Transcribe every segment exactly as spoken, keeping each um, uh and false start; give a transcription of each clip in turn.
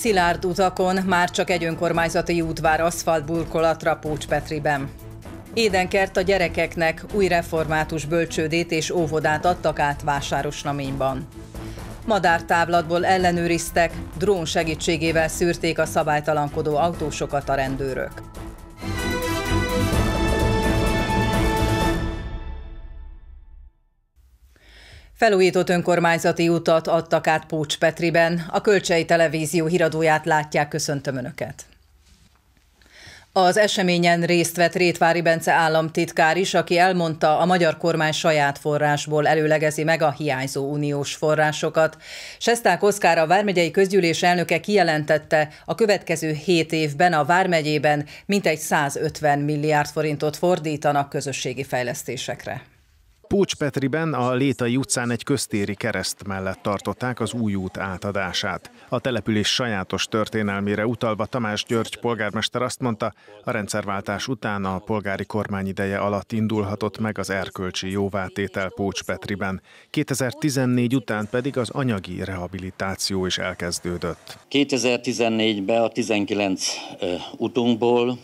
Szilárd utakon már csak egy önkormányzati út vár aszfaltburkolatra Pócs-Petriben. Édenkert a gyerekeknek, új református bölcsődét és óvodát adtak át Vásárosnaményban. Madártávlatból ellenőriztek, drón segítségével szűrték a szabálytalankodó autósokat a rendőrök. Felújított önkormányzati utat adtak át Pócs-Petriben. A Kölcsey Televízió híradóját látják, köszöntöm Önöket. Az eseményen részt vett Rétvári Bence államtitkár is, aki elmondta, a magyar kormány saját forrásból előlegezi meg a hiányzó uniós forrásokat. Sesták Oszkár, a vármegyei közgyűlés elnöke kijelentette, a következő hét évben a vármegyében mintegy százötven milliárd forintot fordítanak közösségi fejlesztésekre. Pócs-Petriben a Létai utcán egy köztéri kereszt mellett tartották az új út átadását. A település sajátos történelmére utalva Tamás György polgármester azt mondta, a rendszerváltás után a polgári kormány ideje alatt indulhatott meg az erkölcsi jóvátétel Pócs-Petriben. kétezer-tizennégy után pedig az anyagi rehabilitáció is elkezdődött. kétezer-tizennégyben a tizenkilenc utunkból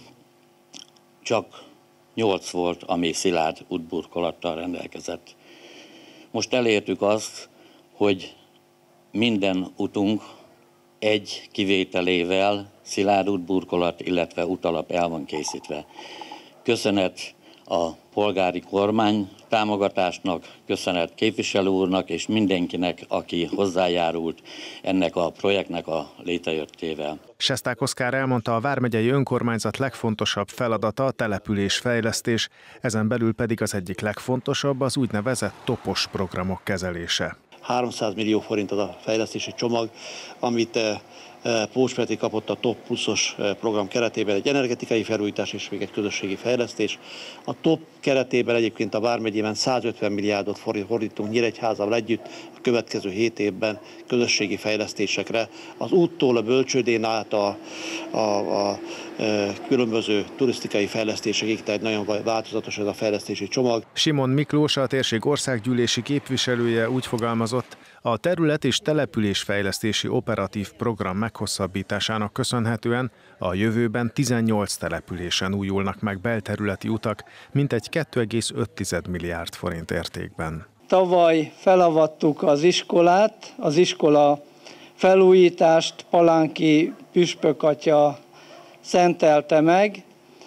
csak nyolc volt, ami szilárd útburkolattal rendelkezett. Most elértük azt, hogy minden utunk egy kivételével szilárd útburkolat, illetve utalap el van készítve. Köszönet a polgári kormány támogatásnak, köszönet képviselő úrnak és mindenkinek, aki hozzájárult ennek a projektnek a létrejöttével. Sesták Oszkár elmondta, a vármegyei önkormányzat legfontosabb feladata a településfejlesztés, ezen belül pedig az egyik legfontosabb az úgynevezett topos programok kezelése. háromszáz millió forint az a fejlesztési csomag, amit Pócs-Petri kapott a TOP pluszos program keretében, egy energetikai felújítás és még egy közösségi fejlesztés. A TOP keretében egyébként a vármegyében százötven milliárdot fordítunk Nyíregyházával együtt a következő hét évben közösségi fejlesztésekre. Az úttól a bölcsődén át a, a, a, a különböző turisztikai fejlesztésekig, tehát nagyon változatos ez a fejlesztési csomag. Simon Miklós, a térség országgyűlési képviselője úgy fogalmazott, a terület és településfejlesztési operatív program meghosszabbításának köszönhetően a jövőben tizennyolc településen újulnak meg belterületi utak, mintegy két egész öt milliárd forint értékben. Tavaly felavattuk az iskolát, az iskola felújítást Palánki püspök atya szentelte meg.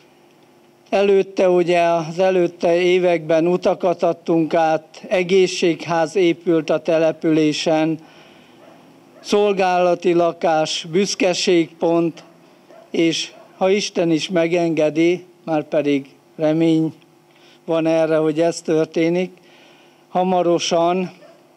Előtte ugye az előtte években utakat adtunk át, egészségház épült a településen, szolgálati lakás, büszkeségpont, és ha Isten is megengedi, már pedig remény van erre, hogy ez történik, hamarosan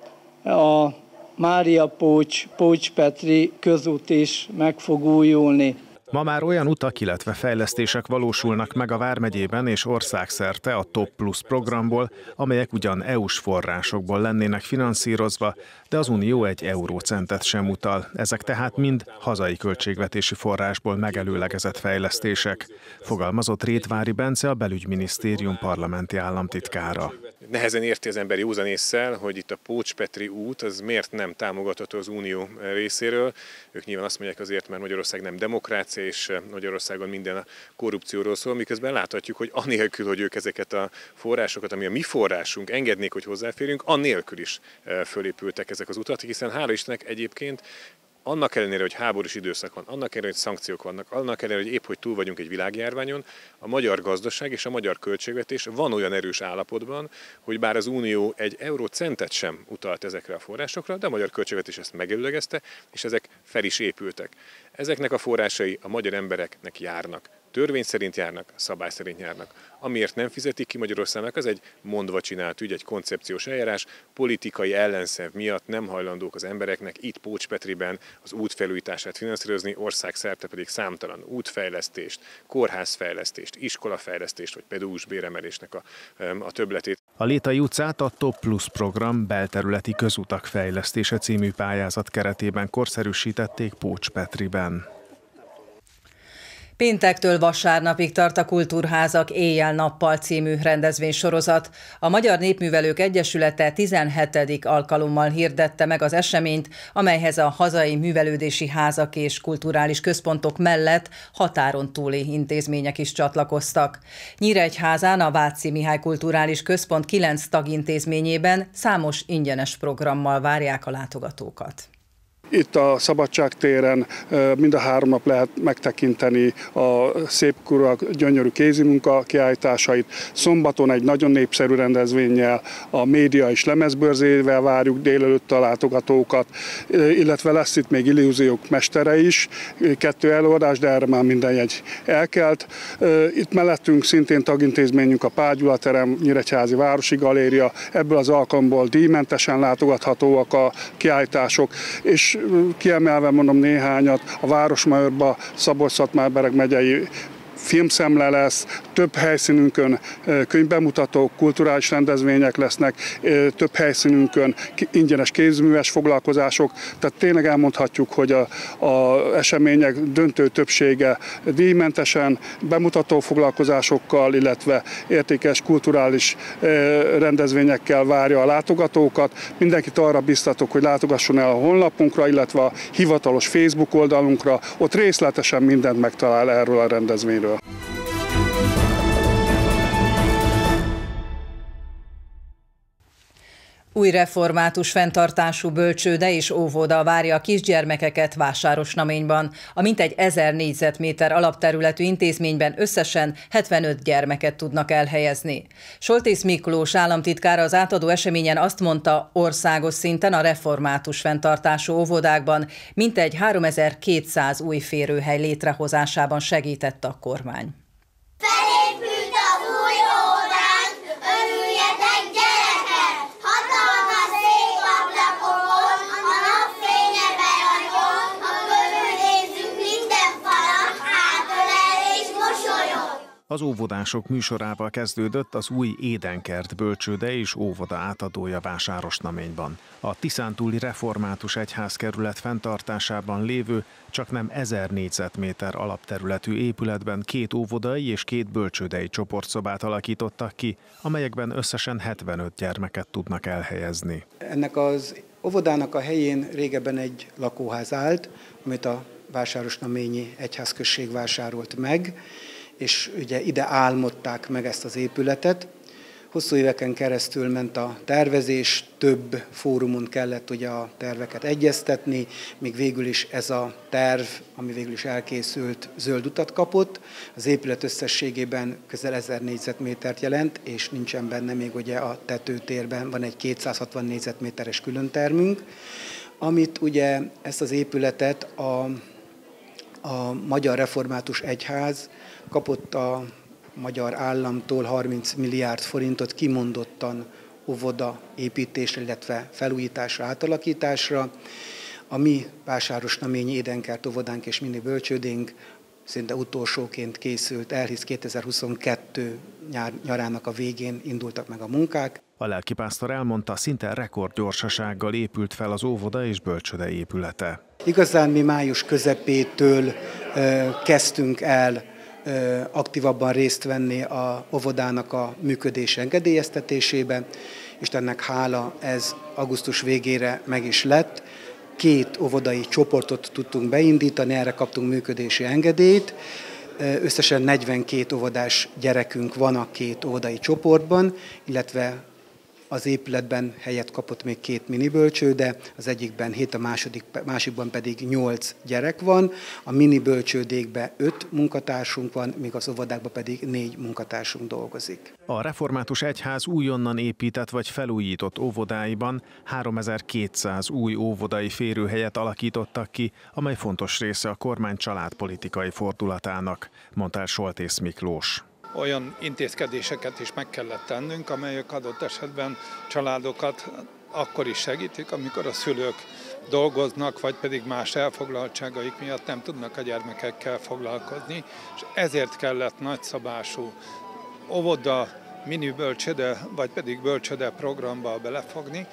a Mária Pócs, Pócs-Petri közút is meg fog újulni. Ma már olyan utak, illetve fejlesztések valósulnak meg a vármegyében és országszerte a TOP Plus programból, amelyek ugyan é u-s forrásokból lennének finanszírozva, de az Unió egy eurócentet sem utal. Ezek tehát mind hazai költségvetési forrásból megelőlegezett fejlesztések, fogalmazott Rétvári Bence, a belügyminisztérium parlamenti államtitkára. Nehezen érti az ember józan ésszel, hogy itt a Pócs-Petri út az miért nem támogatható az Unió részéről. Ők nyilván azt mondják azért, mert Magyarország nem demokrácia, és Magyarországon minden a korrupcióról szól, miközben láthatjuk, hogy anélkül, hogy ők ezeket a forrásokat, ami a mi forrásunk, engednék, hogy hozzáférjünk, annélkül is fölépültek ezek az utak, hiszen hála Istennek egyébként annak ellenére, hogy háborús időszak van, annak ellenére, hogy szankciók vannak, annak ellenére, hogy épp hogy túl vagyunk egy világjárványon, a magyar gazdaság és a magyar költségvetés van olyan erős állapotban, hogy bár az Unió egy eurócentet sem utalt ezekre a forrásokra, de a magyar költségvetés ezt megelőlegezte, és ezek fel is épültek. Ezeknek a forrásai a magyar embereknek járnak. Törvény szerint járnak, szabály szerint járnak. Amiért nem fizetik ki Magyarországnak, az egy mondva csinált ügy, egy koncepciós eljárás. Politikai ellenszenv miatt nem hajlandók az embereknek itt Pócs-Petriben az út felújítását finanszírozni, országszerte pedig számtalan útfejlesztést, kórházfejlesztést, iskolafejlesztést vagy pedagógus béremelésnek a, a többletét. A Létai utcát a TOP Plus program belterületi közutak fejlesztése című pályázat keretében korszerűsítették Pócs-Petriben. Péntektől vasárnapig tart a Kultúrházak Éjjel-nappal című rendezvénysorozat. A Magyar Népművelők Egyesülete tizenhetedik alkalommal hirdette meg az eseményt, amelyhez a hazai művelődési házak és kulturális központok mellett határon túli intézmények is csatlakoztak. Nyíregyházán a Váci Mihály Kulturális Központ kilenc tagintézményében számos ingyenes programmal várják a látogatókat. Itt a Szabadságtéren mind a három nap lehet megtekinteni a szépkorúak gyönyörű kézimunka kiállításait. Szombaton egy nagyon népszerű rendezvénnyel, a média és lemezbörzével várjuk délelőtt a látogatókat, illetve lesz itt még illúziók mestere is, kettő előadás, de erre már minden jegy elkelt. Itt mellettünk szintén tagintézményünk a Pál Gyula terem, Nyíregyházi Városi Galéria, ebből az alkalomból díjmentesen látogathatóak a kiállítások, és kiemelve mondom néhányat, a Városmajorba Szabolcs-Szatmár-Bereg megyei filmszemle lesz, több helyszínünkön könyvbemutatók, kulturális rendezvények lesznek, több helyszínünkön ingyenes kézműves foglalkozások, tehát tényleg elmondhatjuk, hogy a, a események döntő többsége díjmentesen, bemutató foglalkozásokkal, illetve értékes kulturális rendezvényekkel várja a látogatókat. Mindenkit arra biztatok, hogy látogasson el a honlapunkra, illetve a hivatalos Facebook oldalunkra, ott részletesen mindent megtalál erről a rendezvényről. Új református fenntartású bölcsőde és óvoda várja a kisgyermekeket Vásárosnaményban. A mintegy ezer négyzetméter alapterületű intézményben összesen hetvenöt gyermeket tudnak elhelyezni. Soltész Miklós államtitkár az átadó eseményen azt mondta, országos szinten a református fenntartású óvodákban mintegy háromezer-kétszáz új férőhely létrehozásában segített a kormány. Felépült az új óvodánk, örüljetek gyerekek! Hatalmas szép ablakokon, a napfénye beragyog, ha körülnézzük minden falat, átölel és mosolyog. Az óvodások műsorával kezdődött az új Édenkert bölcsőde és óvoda átadója Vásárosnaményban. A Tiszántúli Református Egyházkerület fenntartásában lévő csaknem ezer négyzetméter alapterületű épületben két óvodai és két bölcsődei csoportszobát alakítottak ki, amelyekben összesen hetvenöt gyermeket tudnak elhelyezni. Ennek az óvodának a helyén régebben egy lakóház állt, amit a Vásárosnaményi Egyházközség vásárolt meg, és ugye ide álmodták meg ezt az épületet. Hosszú éveken keresztül ment a tervezés, több fórumon kellett ugye a terveket egyeztetni, míg végül is ez a terv, ami végül is elkészült, zöld utat kapott. Az épület összességében közel ezer négyzetmétert jelent, és nincsen benne még ugye a tetőtérben, van egy kétszázhatvan négyzetméteres különtermünk, amit ugye ezt az épületet a, a Magyar Református Egyház kapott a magyar államtól harminc milliárd forintot kimondottan óvoda építésre, illetve felújításra, átalakításra. A mi Vásárosnaményi Édenkert óvodánk és mini bölcsődénk szinte utolsóként készült el, hisz kétezer-huszonkettő nyár, nyarának a végén indultak meg a munkák. A lelkipásztor elmondta, szinte rekordgyorsasággal épült fel az óvoda és bölcsőde épülete. Igazán mi május közepétől ö, kezdtünk el ö, aktívabban részt venni a óvodának a működés engedélyeztetésében, és ennek hála ez augusztus végére meg is lett. Két óvodai csoportot tudtunk beindítani, erre kaptunk működési engedélyt. Összesen negyvenkét óvodás gyerekünk van a két óvodai csoportban, illetve az épületben helyet kapott még két minibölcsőde, az egyikben hét, a második, másikban pedig nyolc gyerek van. A minibölcsődékben öt munkatársunk van, míg az óvodákban pedig négy munkatársunk dolgozik. A Református Egyház újonnan épített vagy felújított óvodáiban háromezer-kétszáz új óvodai férőhelyet alakítottak ki, amely fontos része a kormány családpolitikai fordulatának, mondta el Soltész Miklós. Olyan intézkedéseket is meg kellett tennünk, amelyek adott esetben családokat akkor is segítik, amikor a szülők dolgoznak, vagy pedig más elfoglaltságaik miatt nem tudnak a gyermekekkel foglalkozni, és ezért kellett nagyszabású óvoda, mini bölcsőde, vagy pedig bölcsőde programba belefogni,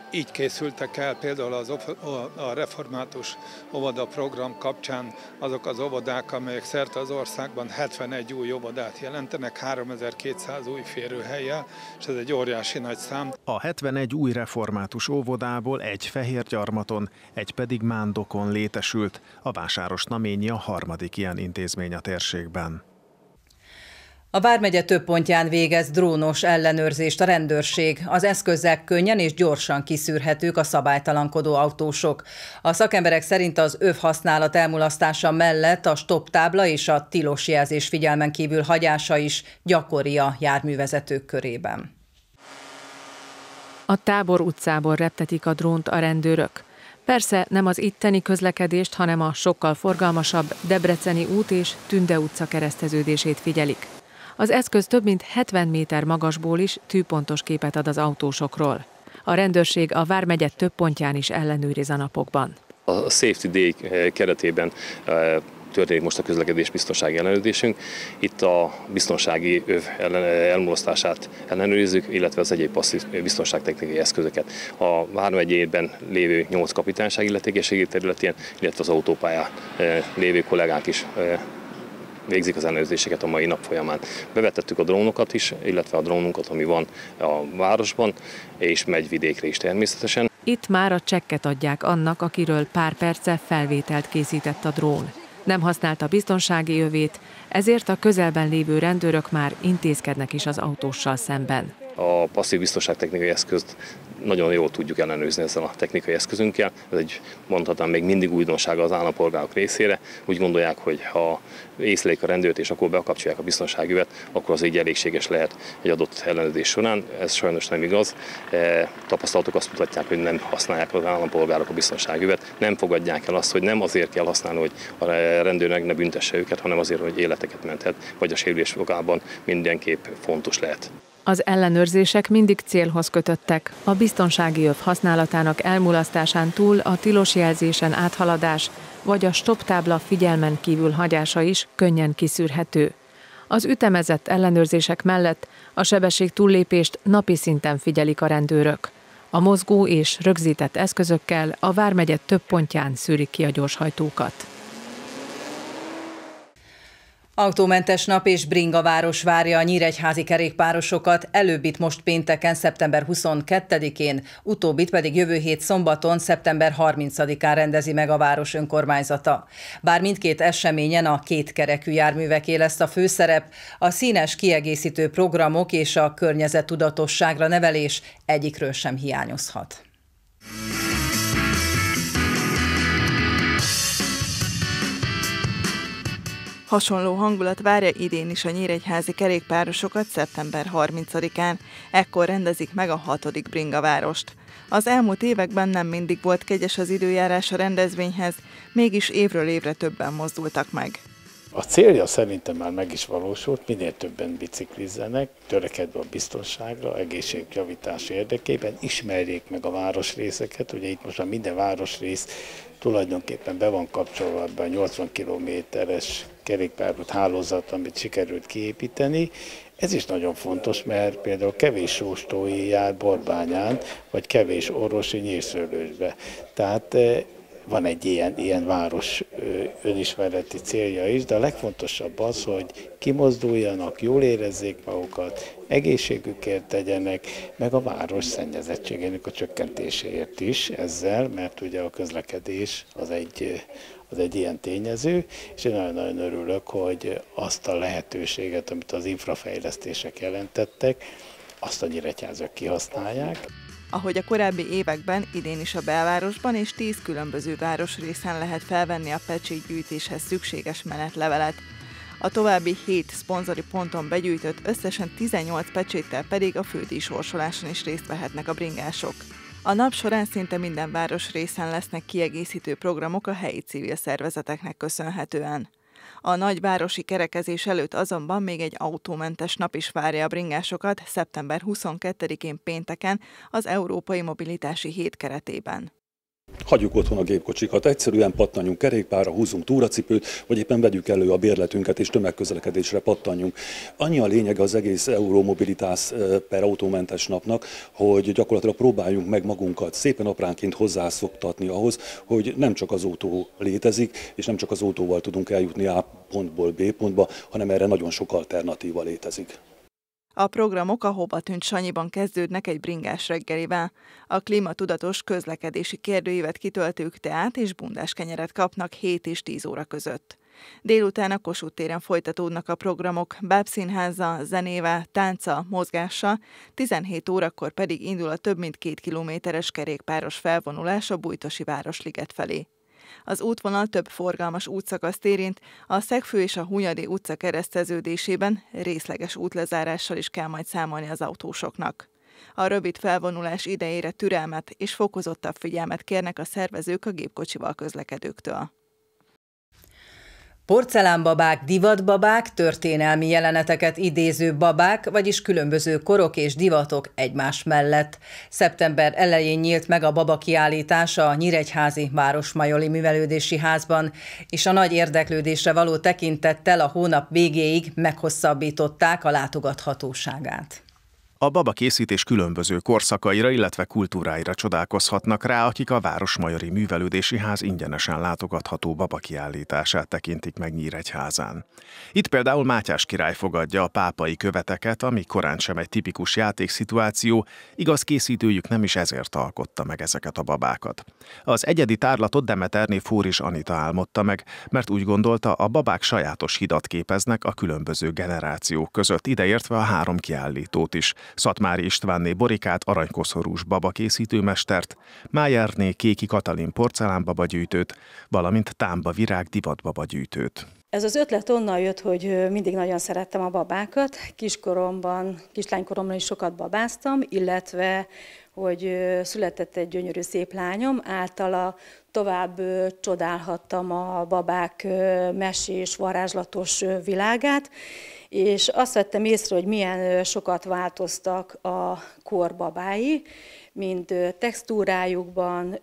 Így készültek el például az, a református óvoda program kapcsán azok az óvodák, amelyek szerte az országban hetvenegy új óvodát jelentenek, háromezer-kétszáz új férőhellyel, és ez egy óriási nagy szám. A hetvenegy új református óvodából egy Fehérgyarmaton, egy pedig Mándokon létesült. A Vásárosnaményi a harmadik ilyen intézmény a térségben. A vármegye több pontján végez drónos ellenőrzést a rendőrség. Az eszközzel könnyen és gyorsan kiszűrhetők a szabálytalankodó autósok. A szakemberek szerint az öv használat elmulasztása mellett a stop tábla és a tilos jelzés figyelmen kívül hagyása is gyakori a járművezetők körében. A Tábor utcából reptetik a drónt a rendőrök. Persze nem az itteni közlekedést, hanem a sokkal forgalmasabb Debreceni út és Tünde utca kereszteződését figyelik. Az eszköz több mint hetven méter magasból is tűpontos képet ad az autósokról. A rendőrség a vármegye több pontján is ellenőriz a napokban. A Safety Day keretében történik most a közlekedés biztonsági ellenőrzésünk. Itt a biztonsági öv elmulasztását ellenőrizzük, illetve az egyéb passzív biztonságtechnikai eszközöket. A vármegyében lévő nyolc kapitányság illetékességi területén, illetve az autópályán lévő kollégák is végzik az ellenőrzéseket a mai nap folyamán. Bevetettük a drónokat is, illetve a drónunkat, ami van a városban, és megy vidékre is természetesen. Itt már a csekket adják annak, akiről pár perce felvételt készített a drón. Nem használta biztonsági övét, ezért a közelben lévő rendőrök már intézkednek is az autóssal szemben. A passzív biztonságtechnikai eszközt nagyon jól tudjuk ellenőrizni ezzel a technikai eszközünkkel. Ez egy, mondhatnám, még mindig újdonsága az állampolgárok részére. Úgy gondolják, hogy ha észlelik a rendőrt és akkor bekapcsolják a biztonságüvet, akkor az így elégséges lehet egy adott ellenőrzés során. Ez sajnos nem igaz. E, tapasztalatok azt mutatják, hogy nem használják az állampolgárok a biztonságüvet. Nem fogadják el azt, hogy nem azért kell használni, hogy a rendőrnek ne büntesse őket, hanem azért, hogy életeket menthet, vagy a sérülés fogában mindenképp fontos lehet. Az ellenőrzések mindig célhoz kötöttek. A biztonsági öv használatának elmulasztásán túl a tilos jelzésen áthaladás vagy a stop tábla figyelmen kívül hagyása is könnyen kiszűrhető. Az ütemezett ellenőrzések mellett a sebesség túllépést napi szinten figyelik a rendőrök. A mozgó és rögzített eszközökkel a vármegye több pontján szűrik ki a gyorshajtókat. Autómentes nap és bringaváros várja a nyíregyházi kerékpárosokat, előbbit most pénteken, szeptember huszonkettedikén, utóbbit pedig jövő hét szombaton, szeptember harmincadikán rendezi meg a város önkormányzata. Bár mindkét eseményen a kétkerekű járműveké lesz a főszerep, a színes kiegészítő programok és a környezettudatosságra nevelés egyikről sem hiányozhat. Hasonló hangulat várja idén is a nyíregyházi kerékpárosokat szeptember harmincadikán, ekkor rendezik meg a hatodik bringavárost. Az elmúlt években nem mindig volt kegyes az időjárás a rendezvényhez, mégis évről évre többen mozdultak meg. A célja szerintem már meg is valósult, minél többen biciklizzenek, törekedve a biztonságra, egészségjavítás érdekében, ismerjék meg a városrészeket, ugye itt most már minden városrész tulajdonképpen be van kapcsolva ebben a nyolcvan kilométeres kerékpárút hálózat, amit sikerült kiépíteni. Ez is nagyon fontos, mert például kevés sóstói jár Borbányán, vagy kevés orvosi Nyírszőlősbe. Tehát van egy ilyen, ilyen város önismereti célja is, de a legfontosabb az, hogy kimozduljanak, jól érezzék magukat, egészségükért tegyenek, meg a város szennyezettségének a csökkentéséért is ezzel, mert ugye a közlekedés az egy, az egy ilyen tényező, és én nagyon-nagyon örülök, hogy azt a lehetőséget, amit az infrafejlesztések jelentettek, azt a nyíregyházak kihasználják. Ahogy a korábbi években, idén is a belvárosban és tíz különböző városrészen lehet felvenni a pecsétgyűjtéshez szükséges menetlevelet. A további hét szponzori ponton begyűjtött összesen tizennyolc pecséttel pedig a fődíj sorsoláson is részt vehetnek a bringások. A nap során szinte minden városrészen lesznek kiegészítő programok a helyi civil szervezeteknek köszönhetően. A nagyvárosi kerekezés előtt azonban még egy autómentes nap is várja a bringásokat szeptember huszonkettedikén pénteken az Európai Mobilitási Hét keretében. Hagyjuk otthon a gépkocsikat, egyszerűen pattanjunk kerékpárra, húzzunk túracipőt, vagy éppen vegyük elő a bérletünket és tömegközlekedésre pattanjunk. Annyi a lényege az egész Euromobilitás per autómentes napnak, hogy gyakorlatilag próbáljunk meg magunkat szépen apránként hozzászoktatni ahhoz, hogy nem csak az autó létezik, és nem csak az autóval tudunk eljutni A pontból B pontba, hanem erre nagyon sok alternatíva létezik. A programok a Hova tűnt Sanyiban kezdődnek egy bringás reggelivel. A klímatudatos közlekedési kérdőívet kitöltők teát és bundás kenyeret kapnak hét és tíz óra között. Délután a Kossuth téren folytatódnak a programok bábszínházzal, zenével, tánccal, mozgással, tizenhét órakor pedig indul a több mint két kilométeres kerékpáros felvonulás a Bújtosi Városliget felé. Az útvonal több forgalmas útszakaszt érint, a Szegfő és a Hunyadi utca kereszteződésében részleges útlezárással is kell majd számolni az autósoknak. A rövid felvonulás idejére türelmet és fokozottabb figyelmet kérnek a szervezők a gépkocsival közlekedőktől. Porcelánbabák, divatbabák, történelmi jeleneteket idéző babák, vagyis különböző korok és divatok egymás mellett. Szeptember elején nyílt meg a babakiállítás a Nyíregyházi Városmajori Művelődési Házban, és a nagy érdeklődésre való tekintettel a hónap végéig meghosszabbították a látogathatóságát. A babakészítés különböző korszakaira, illetve kultúráira csodálkozhatnak rá, akik a Városmajori Művelődési Ház ingyenesen látogatható babakiállítását tekintik meg Nyíregyházán. Itt például Mátyás király fogadja a pápai követeket, ami korán sem egy tipikus játékszituáció, igaz, készítőjük nem is ezért alkotta meg ezeket a babákat. Az egyedi tárlatot Demeterné Fóris Anita álmodta meg, mert úgy gondolta, a babák sajátos hidat képeznek a különböző generációk között, ideértve a három kiállítót is. Szatmári Istvánné Borikát, aranykoszorús babakészítőmestert, Májerné Kéki Katalin porcelánbabagyűjtőt, valamint Támba Virág divatbabagyűjtőt. Ez az ötlet onnan jött, hogy mindig nagyon szerettem a babákat. Kiskoromban, kislánykoromban is sokat babáztam, illetve hogy született egy gyönyörű szép lányom, általa tovább csodálhattam a babák mesés, varázslatos világát, és azt vettem észre, hogy milyen sokat változtak a kor babái, mind textúrájukban,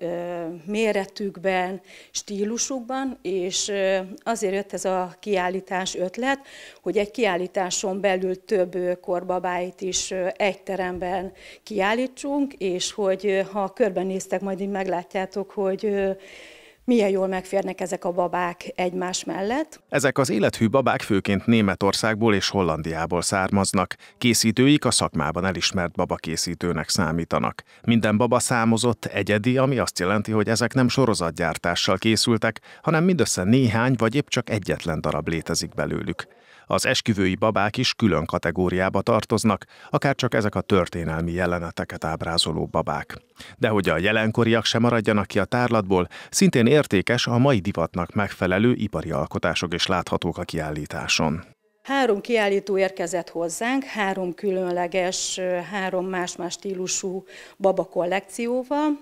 méretükben, stílusukban, és azért jött ez a kiállítás ötlet, hogy egy kiállításon belül több korbabáit is egy teremben kiállítsunk, és hogy ha körbenéztek, majd így meglátjátok, hogy milyen jól megférnek ezek a babák egymás mellett. Ezek az élethű babák főként Németországból és Hollandiából származnak. Készítőik a szakmában elismert babakészítőnek számítanak. Minden baba számozott, egyedi, ami azt jelenti, hogy ezek nem sorozatgyártással készültek, hanem mindössze néhány vagy épp csak egyetlen darab létezik belőlük. Az esküvői babák is külön kategóriába tartoznak, akár csak ezek a történelmi jeleneteket ábrázoló babák. De hogy a jelenkoriak sem maradjanak ki a tárlatból, szintén értékes, a mai divatnak megfelelő ipari alkotások is láthatók a kiállításon. Három kiállító érkezett hozzánk, három különleges, három más-más stílusú baba kollekcióval.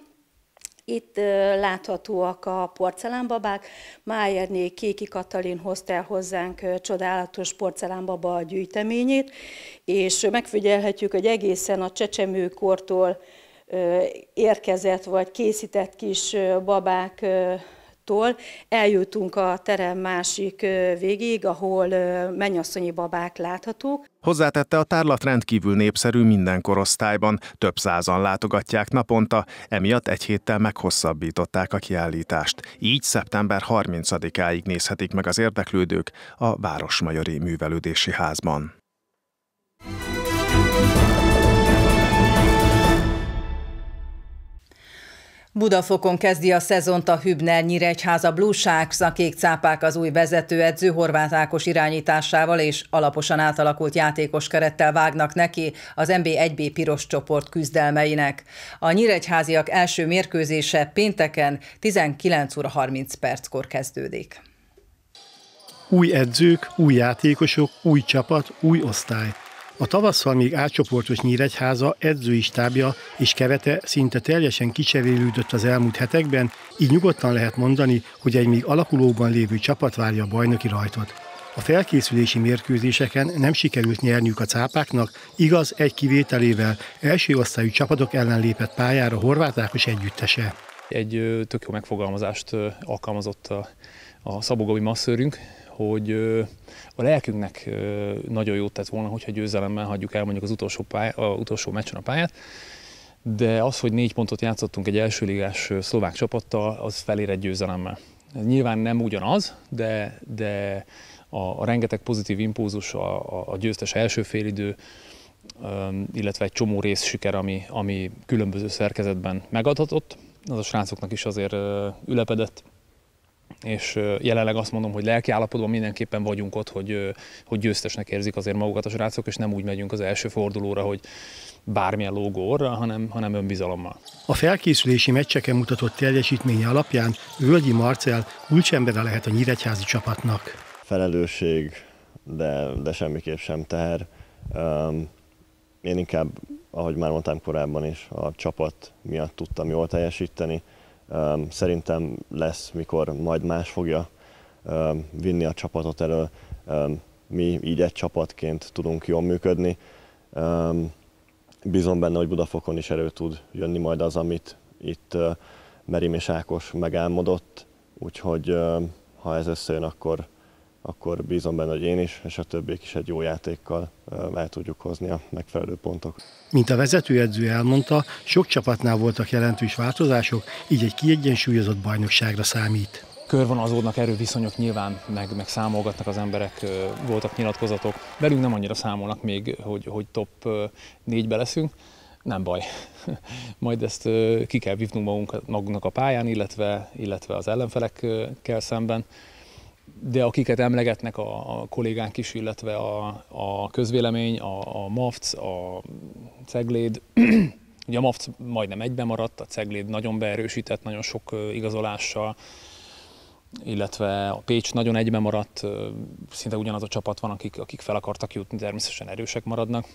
Itt láthatóak a porcelánbabák. Májerné Kéki Katalin hozta el hozzánk csodálatos porcelánbaba gyűjteményét, és megfigyelhetjük, hogy egészen a csecsemőkortól érkezett vagy készített kis babáktól eljutunk a terem másik végéig, ahol mennyasszonyi babák láthatók. Hozzátette, a tárlat rendkívül népszerű minden korosztályban, több százan látogatják naponta, emiatt egy héttel meghosszabbították a kiállítást. Így szeptember harmincadikáig nézhetik meg az érdeklődők a Városmajori Művelődési Házban. Budafokon kezdi a szezont a Hübner Nyíregyháza Blue Sharks, a kék cápák az új vezetőedző Horváth Ákos irányításával és alaposan átalakult játékos kerettel vágnak neki az en bé egy bé piros csoport küzdelmeinek. A nyíregyháziak első mérkőzése pénteken tizenkilenc óra harminc perckor kezdődik. Új edzők, új játékosok, új csapat, új osztály. A tavasszal még átcsoportos Nyíregyháza edzői stábja és kerete szinte teljesen kicserélődött az elmúlt hetekben, így nyugodtan lehet mondani, hogy egy még alakulóban lévő csapat várja a bajnoki rajtot. A felkészülési mérkőzéseken nem sikerült nyerniük a cápáknak, igaz, egy kivételével első osztályú csapatok ellen lépett pályára Horváth Ákos együttese. Egy tök jó megfogalmazást alkalmazott a, a Szabó Gabi masszőrünk, hogy a lelkünknek nagyon jót tett volna, hogyha győzelemmel hagyjuk el mondjuk az utolsó, pály, a utolsó meccsen a pályát, de az, hogy négy pontot játszottunk egy elsőligás szlovák csapattal, az felér egy győzelemmel. Nyilván nem ugyanaz, de, de a, a rengeteg pozitív impulzus, a, a győztes első félidő, illetve egy csomó részsiker, ami, ami különböző szerkezetben megadhatott, az a srácoknak is azért ülepedett, és jelenleg azt mondom, hogy lelkiállapotban mindenképpen vagyunk ott, hogy, hogy győztesnek érzik azért magukat a srácok, és nem úgy megyünk az első fordulóra, hogy bármilyen lógó orra, hanem, hanem önbizalommal. A felkészülési meccseken mutatott teljesítménye alapján Völgyi Marcell kulcsembere lehet a nyíregyházi csapatnak. Felelősség, de, de semmiképp sem teher. Um, én inkább, ahogy már mondtam korábban is, a csapat miatt tudtam jól teljesíteni. Um, szerintem lesz, mikor majd más fogja um, vinni a csapatot elő. Um, mi így egy csapatként tudunk jól működni. Um, bízom benne, hogy Budafokon is elő tud jönni majd az, amit itt uh, Merim és Ákos megálmodott. Úgyhogy uh, ha ez összejön, akkor, akkor bízom benne, hogy én is, és a többiek is egy jó játékkal uh, el tudjuk hozni a megfelelő pontok. Mint a vezetőedző elmondta, sok csapatnál voltak jelentős változások, így egy kiegyensúlyozott bajnokságra számít. Körvonalazódnak erőviszonyok nyilván, meg, meg számolgatnak az emberek, voltak nyilatkozatok. Velünk nem annyira számolnak még, hogy, hogy top négybe leszünk. Nem baj. Majd ezt ki kell vívnunk magunk, magunknak a pályán, illetve, illetve az ellenfelekkel szemben. De akiket emlegetnek a, a kollégánk is, illetve a, a közvélemény, a, a MAFC, a Cegléd, ugye a MAFC majdnem egyben maradt, a Cegléd nagyon beerősített, nagyon sok igazolással, illetve a Pécs nagyon egyben maradt, szinte ugyanaz a csapat van, akik, akik fel akartak jutni, természetesen erősek maradnak.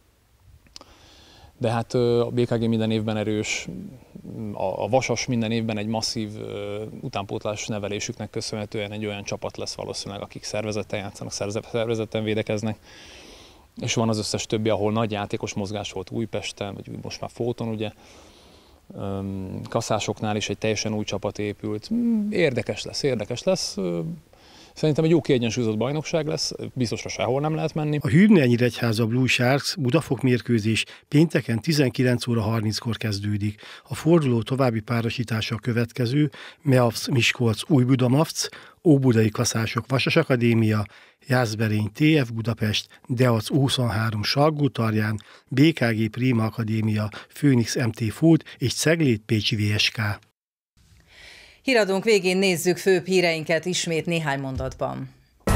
De hát a bé ká gé minden évben erős, a Vasas minden évben egy masszív utánpótlás nevelésüknek köszönhetően egy olyan csapat lesz valószínűleg, akik szervezetten játszanak, szervezetten védekeznek. És van az összes többi, ahol nagy játékos mozgás volt Újpesten, vagy most már Fóton, ugye. Kaszásoknál is egy teljesen új csapat épült. Érdekes lesz, érdekes lesz. Szerintem egy jó kiegyensúlyozott bajnokság lesz, biztosra sehol nem lehet menni. A Hübner Nyíregyháza Blue Sharks Budafok mérkőzés pénteken tizenkillenc óra harminckor kezdődik. A forduló további párosítása a következő: Meavc Miskolc Újbuda MAFC, Óbudai Kaszások Vasas Akadémia, Jászberény té ef Budapest, Deac U huszonhárom Salgótarján, bé ká gé Prima Akadémia, Phoenix em té Food és Cegléd Pécsi vé es ká. Híradónk végén nézzük főbb híreinket ismét néhány mondatban.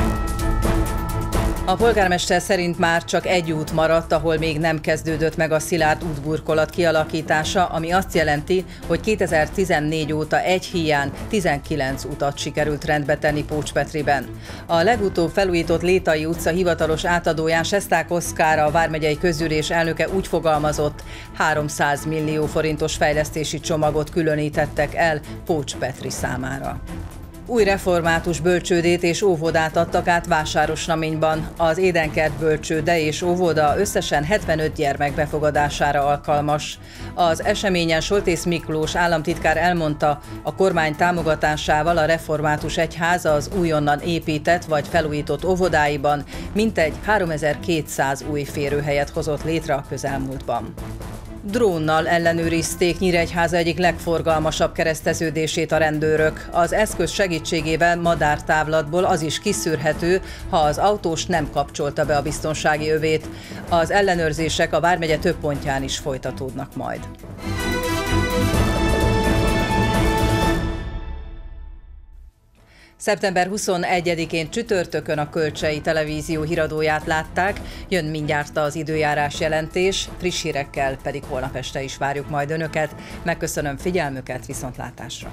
A polgármester szerint már csak egy út maradt, ahol még nem kezdődött meg a szilárd útburkolat kialakítása, ami azt jelenti, hogy kétezer-tizennégy óta egy híján tizenkilenc utat sikerült rendbe tenni Pócs-Petriben. A legutóbb felújított Létai utca hivatalos átadóján Sesták Oszkár, a vármegyei közgyűlés elnöke úgy fogalmazott, háromszáz millió forintos fejlesztési csomagot különítettek el Pócs-Petri számára. Új református bölcsődét és óvodát adtak át Vásárosnaményban. Az Édenkert bölcsőde és óvoda összesen hetvenöt gyermek befogadására alkalmas. Az eseményen Soltész Miklós államtitkár elmondta, a kormány támogatásával a református egyház az újonnan épített vagy felújított óvodáiban mintegy háromezer-kétszáz új férőhelyet hozott létre a közelmúltban. Drónnal ellenőrizték Nyíregyháza egyik legforgalmasabb kereszteződését a rendőrök. Az eszköz segítségével madártávlatból az is kiszűrhető, ha az autós nem kapcsolta be a biztonsági övét. Az ellenőrzések a vármegye több pontján is folytatódnak majd. szeptember huszonegyedikén csütörtökön a Kölcsei Televízió híradóját látták, jön mindjárt az időjárás jelentés, friss hírekkel pedig holnap este is várjuk majd Önöket. Megköszönöm figyelmüket, viszontlátásra!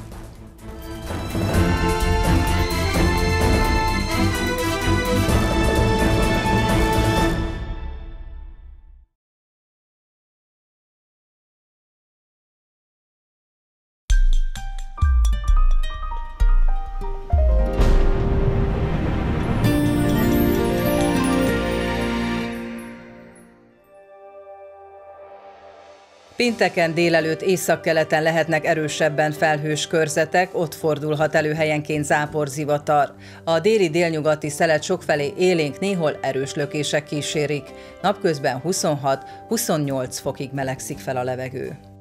Pénteken délelőtt északkeleten lehetnek erősebben felhős körzetek, ott fordulhat elő helyenként záporzivatar. A déli délnyugati szelet sokfelé élénk, néhol erős lökések kísérik. Napközben huszonhat-huszonnyolc fokig melegszik fel a levegő.